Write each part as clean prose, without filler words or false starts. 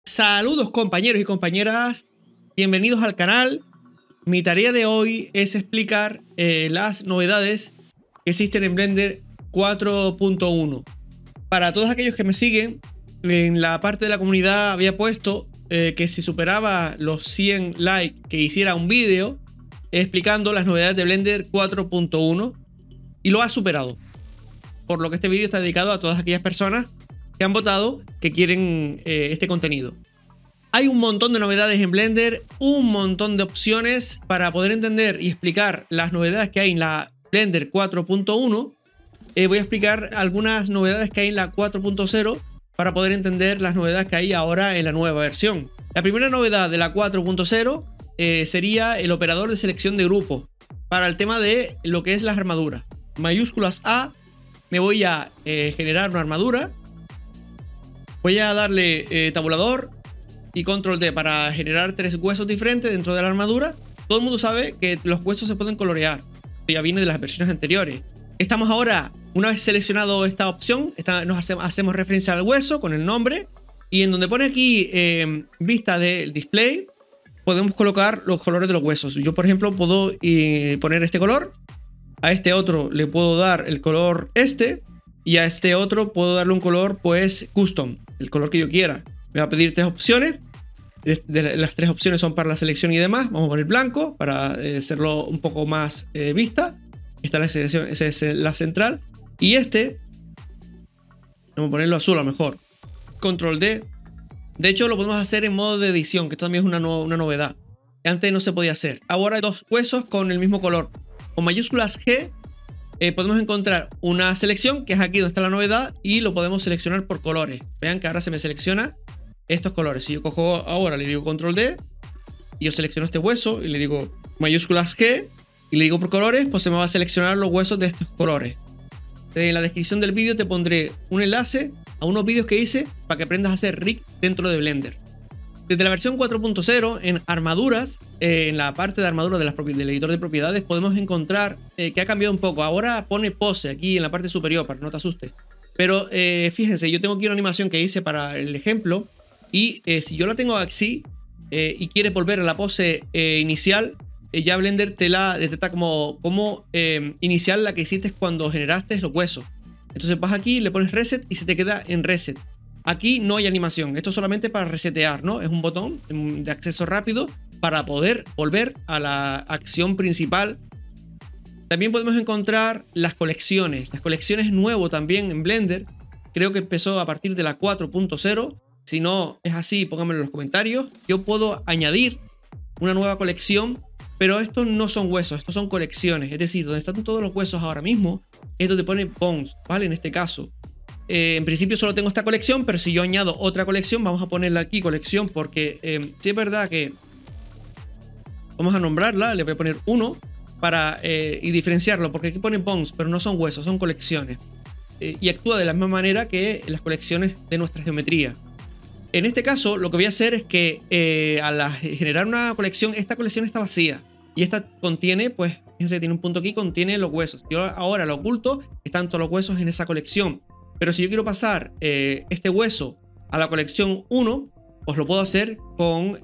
Saludos compañeros y compañeras, bienvenidos al canal. Mi tarea de hoy es explicar las novedades que existen en Blender 4.1. Para todos aquellos que me siguen, en la parte de la comunidad había puesto que si superaba los 100 likes que hiciera un vídeo explicando las novedades de Blender 4.1 y lo ha superado. Por lo que este vídeo está dedicado a todas aquellas personas que han votado que quieren este contenido. Hay un montón de novedades en Blender, un montón de opciones para poder entender y explicar las novedades que hay en la Blender 4.1. Voy a explicar algunas novedades que hay en la 4.0 para poder entender las novedades que hay ahora en la nueva versión. La primera novedad de la 4.0 sería el operador de selección de grupo para el tema de lo que es las armaduras. Mayúsculas A, me voy a generar una armadura. Voy a darle tabulador y control D para generar 3 huesos diferentes dentro de la armadura. Todo el mundo sabe que los huesos se pueden colorear. Esto ya viene de las versiones anteriores. Estamos ahora, una vez seleccionado esta opción, hacemos referencia al hueso con el nombre. Y en donde pone aquí vista del display, podemos colocar los colores de los huesos. Yo, por ejemplo, puedo poner este color. A este otro le puedo dar el color este. Y a este otro puedo darle un color, pues, custom, el color que yo quiera. Me va a pedir 3 opciones. Las 3 opciones son para la selección y demás. Vamos a poner blanco para hacerlo un poco más vista. Esta es la selección, esa es la central. Y este, vamos a ponerlo azul a lo mejor. Control D. De hecho, lo podemos hacer en modo de edición, que esto también es una novedad. Que antes no se podía hacer. Ahora hay 2 huesos con el mismo color. Con mayúsculas G. Podemos encontrar una selección, que es aquí donde está la novedad, y lo podemos seleccionar por colores. Vean que ahora se me selecciona estos colores. Si yo cojo ahora, le digo control D, y yo selecciono este hueso, y le digo mayúsculas G, y le digo por colores, pues se me va a seleccionar los huesos de estos colores. En la descripción del vídeo te pondré un enlace a unos vídeos que hice para que aprendas a hacer rig dentro de Blender. Desde la versión 4.0 en armaduras, en la parte de armadura del editor de propiedades, podemos encontrar que ha cambiado un poco. Ahora pone pose aquí en la parte superior para que no te asustes. Pero fíjense, yo tengo aquí una animación que hice para el ejemplo. Y si yo la tengo así y quieres volver a la pose inicial, ya Blender te la detecta como inicial la que hiciste cuando generaste los huesos. Entonces vas aquí, le pones reset y se te queda en reset. Aquí no hay animación, esto es solamente para resetear, ¿no? Es un botón de acceso rápido para poder volver a la acción principal. También podemos encontrar las colecciones. Las colecciones es nuevo también en Blender. Creo que empezó a partir de la 4.0. Si no es así, pónganmelo en los comentarios. Yo puedo añadir una nueva colección, pero estos no son huesos, estos son colecciones. Es decir, donde están todos los huesos ahora mismo, es donde pone bones, ¿vale? En este caso. En principio solo tengo esta colección, pero si yo añado otra colección, vamos a ponerla aquí colección, porque sí es verdad que vamos a nombrarla, le voy a poner 1 para y diferenciarlo, porque aquí pone bones, pero no son huesos, son colecciones. Y actúa de la misma manera que las colecciones de nuestra geometría. En este caso, lo que voy a hacer es que al generar una colección, esta colección está vacía. Y esta contiene, pues, fíjense, tiene un punto aquí, contiene los huesos. Yo ahora lo oculto, están todos los huesos en esa colección. Pero si yo quiero pasar este hueso a la colección 1, pues lo puedo hacer con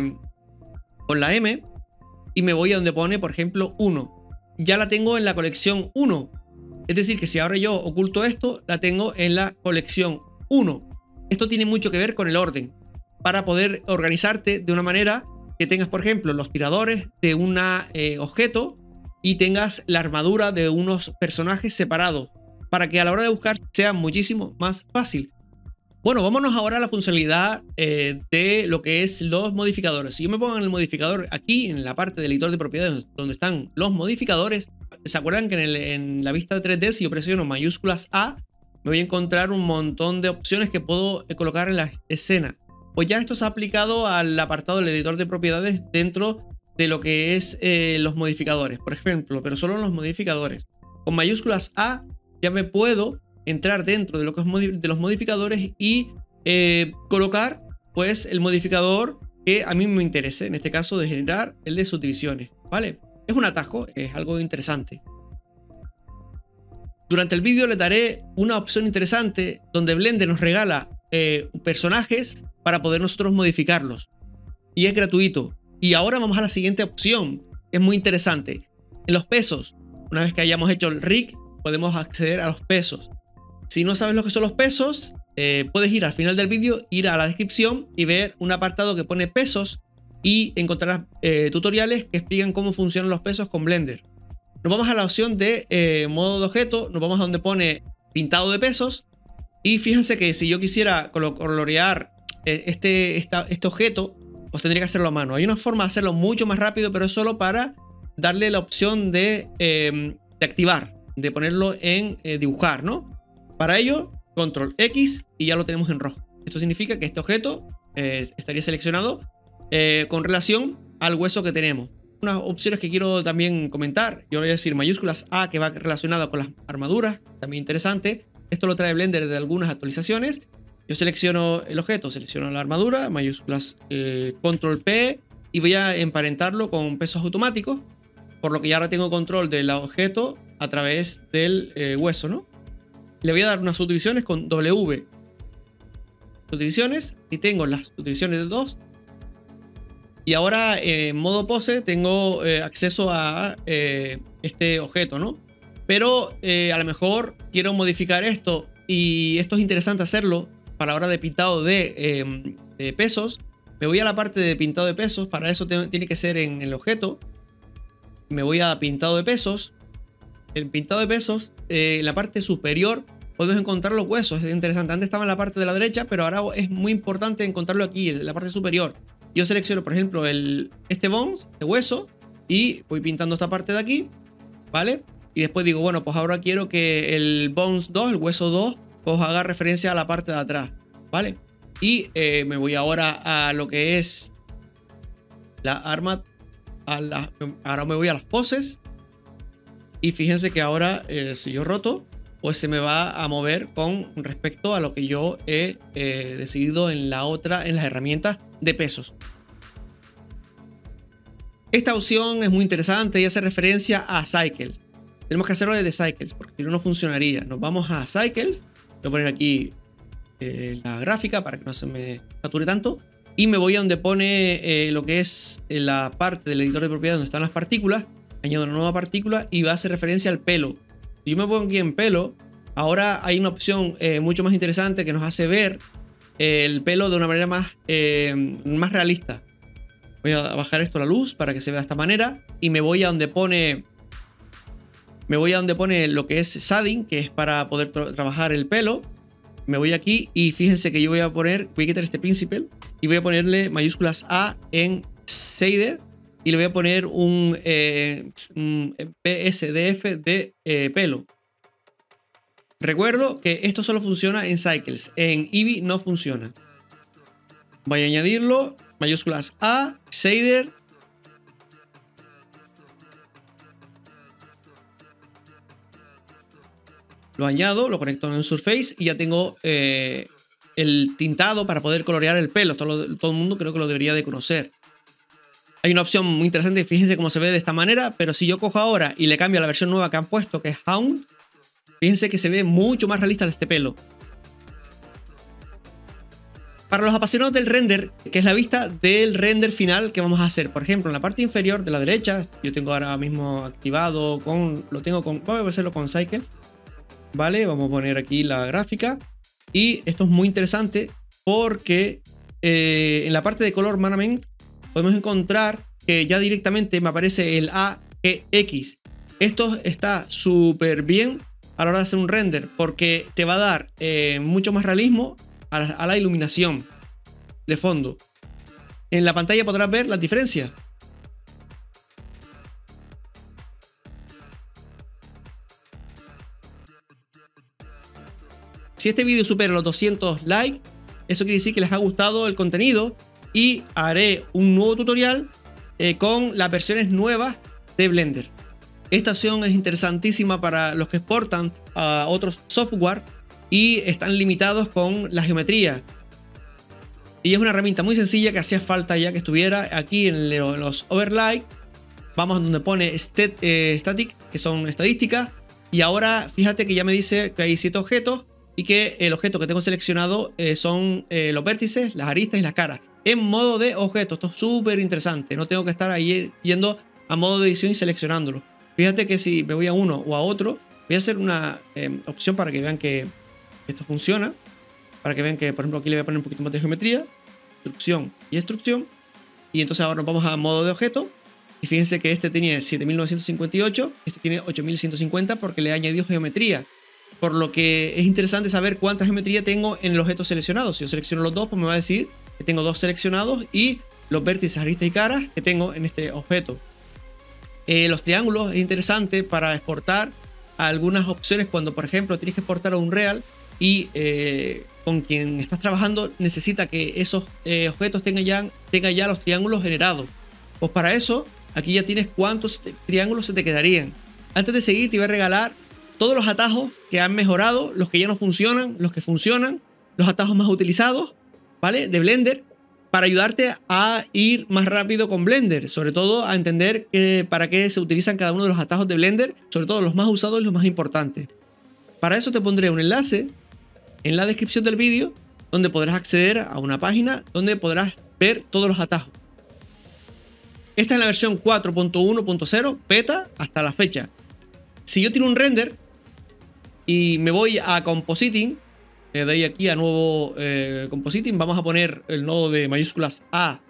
la M y me voy a donde pone, por ejemplo, 1. Ya la tengo en la colección 1. Es decir, que si ahora yo oculto esto, la tengo en la colección 1. Esto tiene mucho que ver con el orden, para poder organizarte de una manera que tengas, por ejemplo, los tiradores de un objeto y tengas la armadura de unos personajes separados, para que a la hora de buscar sea muchísimo más fácil. Bueno, vámonos ahora a la funcionalidad de lo que es los modificadores. Si yo me pongo en el modificador aquí, en la parte del editor de propiedades donde están los modificadores, ¿se acuerdan que en la vista de 3D, si yo presiono mayúsculas A, me voy a encontrar un montón de opciones que puedo colocar en la escena? Pues ya esto se ha aplicado al apartado del editor de propiedades dentro de lo que es los modificadores, por ejemplo, pero solo en los modificadores. Con mayúsculas A ya me puedo entrar dentro de lo que es de los modificadores y colocar, pues, el modificador que a mí me interese, en este caso de generar el de subdivisiones, ¿vale? Es un atajo, es algo interesante. Durante el vídeo les daré una opción interesante donde Blender nos regala personajes para poder nosotros modificarlos. Y es gratuito. Y ahora vamos a la siguiente opción, que es muy interesante. En los pesos, una vez que hayamos hecho el rig, podemos acceder a los pesos. Si no sabes lo que son los pesos, puedes ir al final del vídeo, ir a la descripción y ver un apartado que pone pesos y encontrarás tutoriales que explican cómo funcionan los pesos con Blender. Nos vamos a la opción de modo de objeto, nos vamos a donde pone pintado de pesos y fíjense que si yo quisiera colorear este objeto, pues tendría que hacerlo a mano. Hay una forma de hacerlo mucho más rápido, pero es solo para darle la opción de activar, de ponerlo en dibujar, ¿no? Para ello, control X y ya lo tenemos en rojo. Esto significa que este objeto estaría seleccionado con relación al hueso que tenemos. Unas opciones que quiero también comentar, yo voy a decir mayúsculas A, que va relacionada con las armaduras, también interesante. Esto lo trae Blender de algunas actualizaciones. Yo selecciono el objeto, selecciono la armadura, mayúsculas control P y voy a emparentarlo con pesos automáticos, por lo que ya ahora tengo control del objeto a través del hueso, ¿no? Le voy a dar unas subdivisiones con W. Subdivisiones, y tengo las subdivisiones de 2. Y ahora en modo pose tengo acceso a este objeto, ¿no? Pero a lo mejor quiero modificar esto y esto es interesante hacerlo para la hora de pintado de pesos. Me voy a la parte de pintado de pesos, para eso tiene que ser en el objeto. Me voy a pintado de pesos. En pintado de pesos, en la parte superior podemos encontrar los huesos. Es interesante, antes estaba en la parte de la derecha, pero ahora es muy importante encontrarlo aquí, en la parte superior. Yo selecciono, por ejemplo, este bones, este hueso, y voy pintando esta parte de aquí, ¿vale? Y después digo, bueno, pues ahora quiero que el bones 2, el hueso 2, pues haga referencia a la parte de atrás, ¿vale? Y me voy ahora a lo que es la arma. Ahora me voy a las poses. Y fíjense que ahora, si yo roto, pues se me va a mover con respecto a lo que yo he decidido en en las herramientas de pesos. Esta opción es muy interesante y hace referencia a Cycles. Tenemos que hacerlo desde Cycles, porque si no, no funcionaría. Nos vamos a Cycles. Voy a poner aquí la gráfica para que no se me sature tanto. Y me voy a donde pone lo que es la parte del editor de propiedades donde están las partículas. Añado una nueva partícula y va a hacer referencia al pelo. Si yo me pongo aquí en pelo, ahora hay una opción mucho más interesante que nos hace ver el pelo de una manera más realista. Voy a bajar esto a la luz para que se vea de esta manera y me voy a donde pone lo que es shading, que es para poder trabajar el pelo. Me voy aquí y fíjense que yo voy a quitar este principal y voy a ponerle mayúsculas A en shader. Y le voy a poner un PSDF de pelo. Recuerdo que esto solo funciona en Cycles. En Eevee no funciona. Voy a añadirlo. Mayúsculas A, shader. Lo añado, lo conecto en Surface y ya tengo el tintado para poder colorear el pelo. Todo el mundo creo que lo debería de conocer. Hay una opción muy interesante, fíjense cómo se ve de esta manera, pero si yo cojo ahora y le cambio a la versión nueva que han puesto, que es Hound, fíjense que se ve mucho más realista este pelo. Para los apasionados del render, que es la vista del render final que vamos a hacer, por ejemplo, en la parte inferior de la derecha, yo tengo ahora mismo activado vamos a hacerlo con Cycles, ¿vale? Vamos a poner aquí la gráfica y esto es muy interesante porque en la parte de color management podemos encontrar que ya directamente me aparece el AGX. Esto está súper bien a la hora de hacer un render porque te va a dar mucho más realismo a la iluminación de fondo. En la pantalla podrás ver las diferencias. Si este vídeo supera los 200 likes, eso quiere decir que les ha gustado el contenido y haré un nuevo tutorial con las versiones nuevas de Blender. Esta opción es interesantísima para los que exportan a otros software y están limitados con la geometría. Y es una herramienta muy sencilla que hacía falta ya que estuviera aquí en los overlay. Vamos a donde pone static, que son estadísticas. Y ahora fíjate que ya me dice que hay 7 objetos y que el objeto que tengo seleccionado son los vértices, las aristas y las caras en modo de objeto. Esto es súper interesante, no tengo que estar ahí yendo a modo de edición y seleccionándolo. Fíjate que si me voy a uno o a otro, voy a hacer una opción para que vean que esto funciona, para que vean que, por ejemplo, aquí le voy a poner un poquito más de geometría, instrucción y extrusión, y entonces ahora nos vamos a modo de objeto. Y fíjense que este tenía 7958, este tiene 8150 porque le he añadido geometría. Por lo que es interesante saber cuánta geometría tengo en el objeto seleccionado. Si yo selecciono los dos, pues me va a decir que tengo dos seleccionados y los vértices, aristas y caras que tengo en este objeto. Los triángulos es interesante para exportar algunas opciones cuando, por ejemplo, tienes que exportar a Unreal y con quien estás trabajando necesita que esos objetos tengan ya los triángulos generados. Pues para eso, aquí ya tienes cuántos triángulos se te quedarían. Antes de seguir, te voy a regalar todos los atajos que han mejorado, los que ya no funcionan, los que funcionan, los atajos más utilizados, ¿vale? De Blender, para ayudarte a ir más rápido con Blender, sobre todo a entender para qué se utilizan cada uno de los atajos de Blender, sobre todo los más usados y los más importantes. Para eso te pondré un enlace en la descripción del vídeo, donde podrás acceder a una página donde podrás ver todos los atajos. Esta es la versión 4.1.0 beta hasta la fecha. Si yo tiro un render y me voy a Compositing, le doy aquí a nuevo Compositing, vamos a poner el nodo de mayúsculas A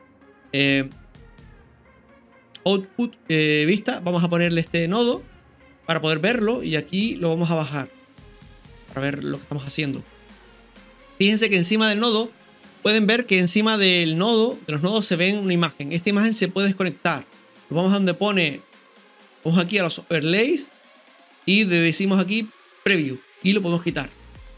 Output Vista, vamos a ponerle este nodo para poder verlo y aquí lo vamos a bajar para ver lo que estamos haciendo. Fíjense que encima del nodo, pueden ver que encima del nodo, de los nodos se ven una imagen. Esta imagen se puede desconectar. Vamos a donde pone, vamos aquí a los overlays y le decimos aquí preview y lo podemos quitar.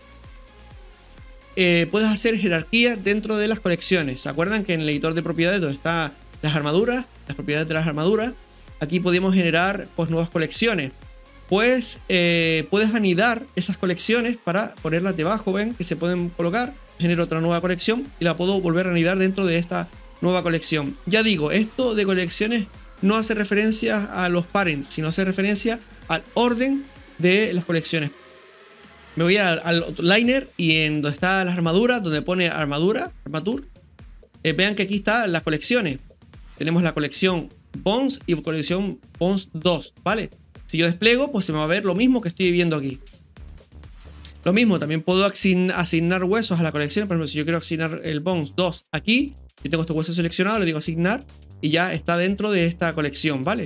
Puedes hacer jerarquías dentro de las colecciones. ¿Se acuerdan que en el editor de propiedades donde están las armaduras, las propiedades de las armaduras, aquí podemos generar pues nuevas colecciones? Pues puedes anidar esas colecciones para ponerlas debajo, ven que se pueden colocar. Genero otra nueva colección y la puedo volver a anidar dentro de esta nueva colección. Ya digo, esto de colecciones no hace referencia a los parents, sino hace referencia al orden de las colecciones. Me voy al liner y en donde está las armaduras, donde pone armature, vean que aquí están las colecciones. Tenemos la colección Bones y colección Bones 2, ¿vale? Si yo despliego, pues se me va a ver lo mismo que estoy viendo aquí. Lo mismo, también puedo asignar huesos a la colección. Por ejemplo, si yo quiero asignar el Bones 2 aquí, yo tengo este hueso seleccionado, le digo asignar y ya está dentro de esta colección, ¿vale?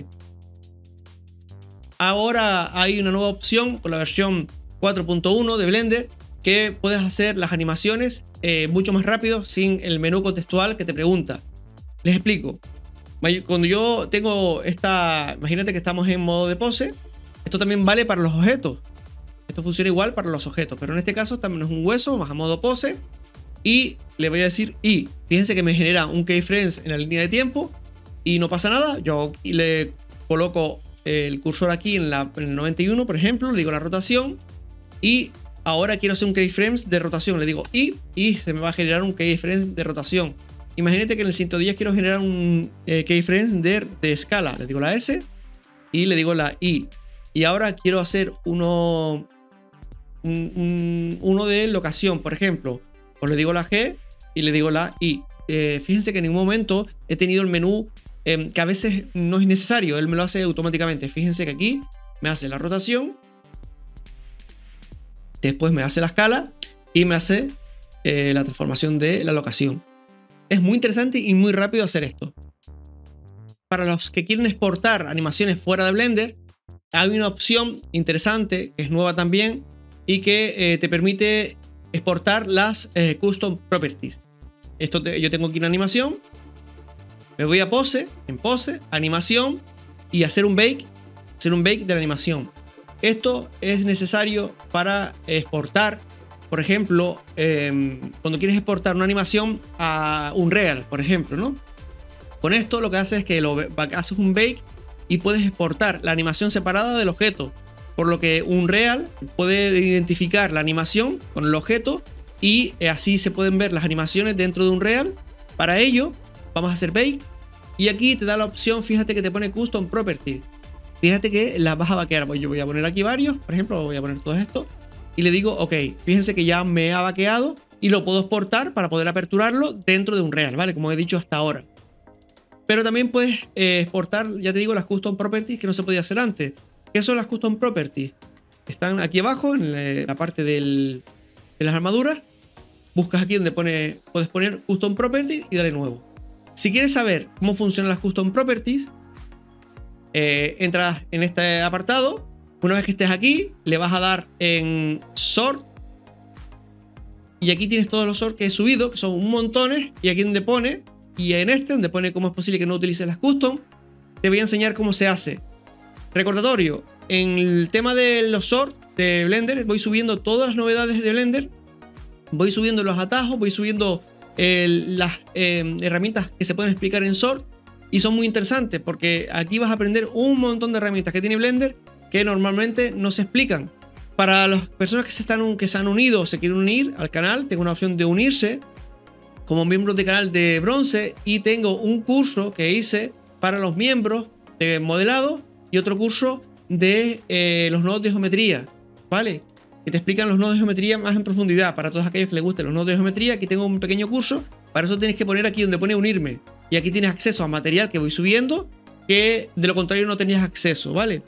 Ahora hay una nueva opción con la versión 4.1 de Blender que puedes hacer las animaciones mucho más rápido sin el menú contextual que te pregunta. Les explico. Cuando yo tengo imagínate que estamos en modo de pose, esto también vale para los objetos. Esto funciona igual para los objetos, pero en este caso también es un hueso, más a modo pose. Y le voy a decir y. Fíjense que me genera un keyframes en la línea de tiempo y no pasa nada. Yo le coloco el cursor aquí en el 91, por ejemplo, le digo la rotación y ahora quiero hacer un keyframes de rotación. Le digo y se me va a generar un keyframes de rotación. Imagínate que en el 110 quiero generar un keyframes de escala. Le digo la S y le digo la I. Y ahora quiero hacer uno de locación, por ejemplo. Pues le digo la G y le digo la I. Fíjense que en ningún momento he tenido el menú que a veces no es necesario. Él me lo hace automáticamente. Fíjense que aquí me hace la rotación. Después me hace la escala y me hace la transformación de la locación. Es muy interesante y muy rápido hacer esto. Para los que quieren exportar animaciones fuera de Blender, hay una opción interesante que es nueva también y que te permite exportar las Custom Properties. Yo tengo aquí una animación, me voy a pose, en pose, animación y hacer un bake de la animación. Esto es necesario para exportar, por ejemplo, cuando quieres exportar una animación a Unreal, por ejemplo, ¿no? Con esto lo que haces es que haces un bake y puedes exportar la animación separada del objeto, por lo que Unreal puede identificar la animación con el objeto y así se pueden ver las animaciones dentro de Unreal. Para ello vamos a hacer bake y aquí te da la opción, fíjate que te pone Custom Property. Fíjate que las vas a vaquear. Yo voy a poner aquí varios, por ejemplo voy a poner todo esto y le digo, ok, fíjense que ya me ha vaqueado y lo puedo exportar para poder aperturarlo dentro de Unreal, ¿vale? Como he dicho hasta ahora. Pero también puedes exportar, ya te digo, las Custom Properties que no se podía hacer antes. ¿Qué son las Custom Properties? Están aquí abajo, en la parte de las armaduras. Buscas aquí donde puedes poner Custom Properties y darle nuevo. Si quieres saber cómo funcionan las Custom Properties, entras en este apartado. Una vez que estés aquí, le vas a dar en Sort. Y aquí tienes todos los sorts que he subido, que son un montones. Y aquí donde pone, y en este, donde pone cómo es posible que no utilices las custom, te voy a enseñar cómo se hace. Recordatorio, en el tema de los sorts de Blender, voy subiendo todas las novedades de Blender. Voy subiendo los atajos, voy subiendo las herramientas que se pueden explicar en sort. Y son muy interesantes porque aquí vas a aprender un montón de herramientas que tiene Blender que normalmente no se explican. Para las personas que se han unido o se quieren unir al canal, tengo una opción de unirse como miembros de canal de bronce y tengo un curso que hice para los miembros de modelado y otro curso de los nodos de geometría, ¿vale? Que te explican los nodos de geometría más en profundidad. Para todos aquellos que les gusten los nodos de geometría, aquí tengo un pequeño curso. Para eso tienes que poner aquí donde pone unirme. Y aquí tienes acceso a material que voy subiendo, que de lo contrario no tenías acceso, ¿vale?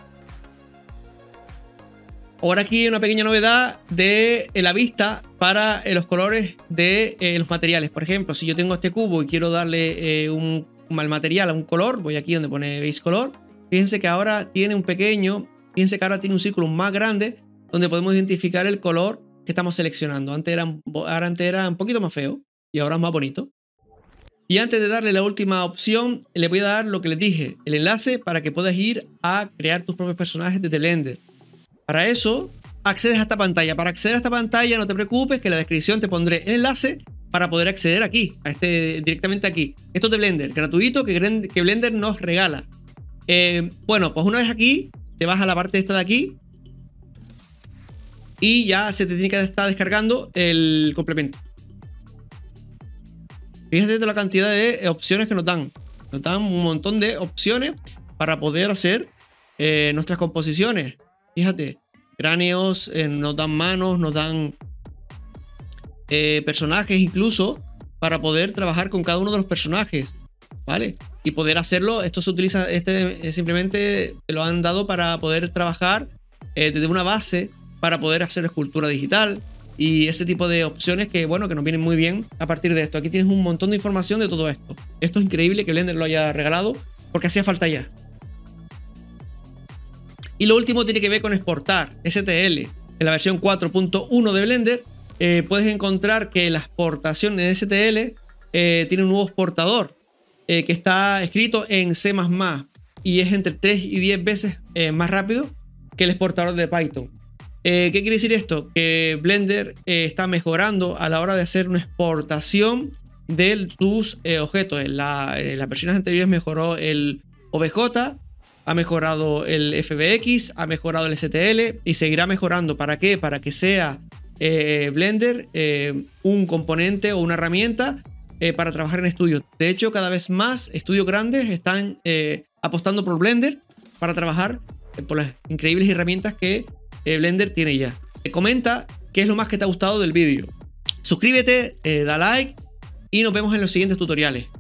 Ahora aquí hay una pequeña novedad de la vista para los colores de los materiales. Por ejemplo, si yo tengo este cubo y quiero darle al material a un color, voy aquí donde pone base color. Fíjense que ahora tiene un círculo más grande donde podemos identificar el color que estamos seleccionando. Antes era un poquito más feo y ahora es más bonito. Y antes de darle la última opción, le voy a dar lo que les dije, el enlace para que puedas ir a crear tus propios personajes desde Blender. Para eso, accedes a esta pantalla. Para acceder a esta pantalla, no te preocupes, que en la descripción te pondré el enlace para poder acceder aquí, directamente aquí. Esto es de Blender, gratuito, que Blender nos regala. Bueno, pues una vez aquí, te vas a la parte esta de aquí y ya se te tiene que estar descargando el complemento. Fíjate de la cantidad de opciones que nos dan. Nos dan un montón de opciones para poder hacer nuestras composiciones. Fíjate, cráneos, nos dan manos, nos dan personajes incluso para poder trabajar con cada uno de los personajes, ¿vale? Y poder hacerlo, esto se utiliza, simplemente te lo han dado para poder trabajar desde una base para poder hacer escultura digital y ese tipo de opciones que, bueno, que nos vienen muy bien a partir de esto. Aquí tienes un montón de información de todo esto. Esto es increíble que Blender lo haya regalado porque hacía falta ya. Y lo último tiene que ver con exportar STL. En la versión 4.1 de Blender puedes encontrar que la exportación en STL tiene un nuevo exportador que está escrito en C++ y es entre 3 y 10 veces más rápido que el exportador de Python. ¿Qué quiere decir esto? Que Blender está mejorando a la hora de hacer una exportación de tus objetos. En las versiones anteriores mejoró el OBJ, ha mejorado el FBX, ha mejorado el STL y seguirá mejorando. ¿Para qué? Para que sea Blender un componente o una herramienta para trabajar en estudios. De hecho, cada vez más estudios grandes están apostando por Blender para trabajar por las increíbles herramientas que Blender tiene ya. Comenta qué es lo más que te ha gustado del vídeo. Suscríbete, da like y nos vemos en los siguientes tutoriales.